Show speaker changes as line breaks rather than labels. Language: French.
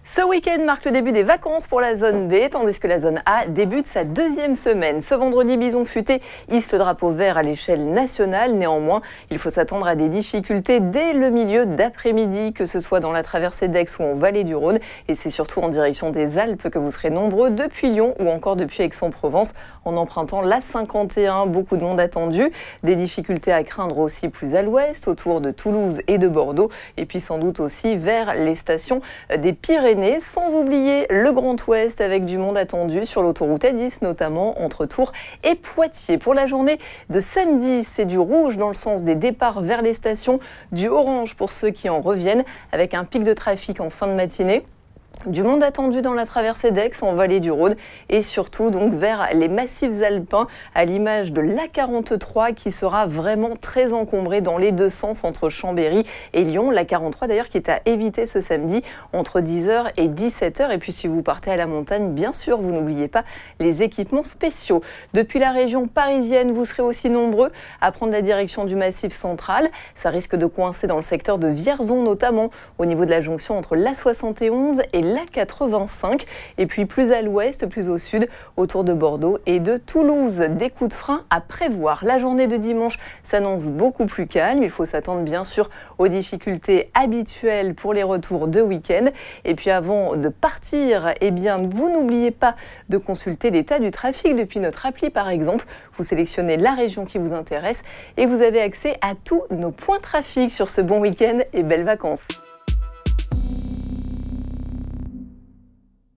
Ce week-end marque le début des vacances pour la zone B, tandis que la zone A débute sa deuxième semaine. Ce vendredi, Bison Futé hisse le drapeau vert à l'échelle nationale. Néanmoins, il faut s'attendre à des difficultés dès le milieu d'après-midi, que ce soit dans la traversée d'Aix ou en vallée du Rhône. Et c'est surtout en direction des Alpes que vous serez nombreux depuis Lyon ou encore depuis Aix-en-Provence en empruntant l'A51. Beaucoup de monde attendu. Des difficultés à craindre aussi plus à l'ouest, autour de Toulouse et de Bordeaux. Et puis sans doute aussi vers les stations des Pyrénées. Sans oublier le Grand Ouest avec du monde attendu sur l'autoroute A10, notamment entre Tours et Poitiers. Pour la journée de samedi, c'est du rouge dans le sens des départs vers les stations, du orange pour ceux qui en reviennent, avec un pic de trafic en fin de matinée. Du monde attendu dans la traversée d'Aix, en vallée du Rhône et surtout donc vers les massifs alpins à l'image de l'A43 qui sera vraiment très encombrée dans les deux sens entre Chambéry et Lyon. L'A43 d'ailleurs qui est à éviter ce samedi entre 10h et 17h. Et puis si vous partez à la montagne, bien sûr, vous n'oubliez pas les équipements spéciaux. Depuis la région parisienne, vous serez aussi nombreux à prendre la direction du massif central. Ça risque de coincer dans le secteur de Vierzon notamment au niveau de la jonction entre l'A71 et l'A85, et puis plus à l'ouest, plus au sud, autour de Bordeaux et de Toulouse. Des coups de frein à prévoir. La journée de dimanche s'annonce beaucoup plus calme. Il faut s'attendre bien sûr aux difficultés habituelles pour les retours de week-end. Et puis avant de partir, eh bien, vous n'oubliez pas de consulter l'état du trafic depuis notre appli par exemple. Vous sélectionnez la région qui vous intéresse et vous avez accès à tous nos points trafic sur ce bon week-end et belles vacances.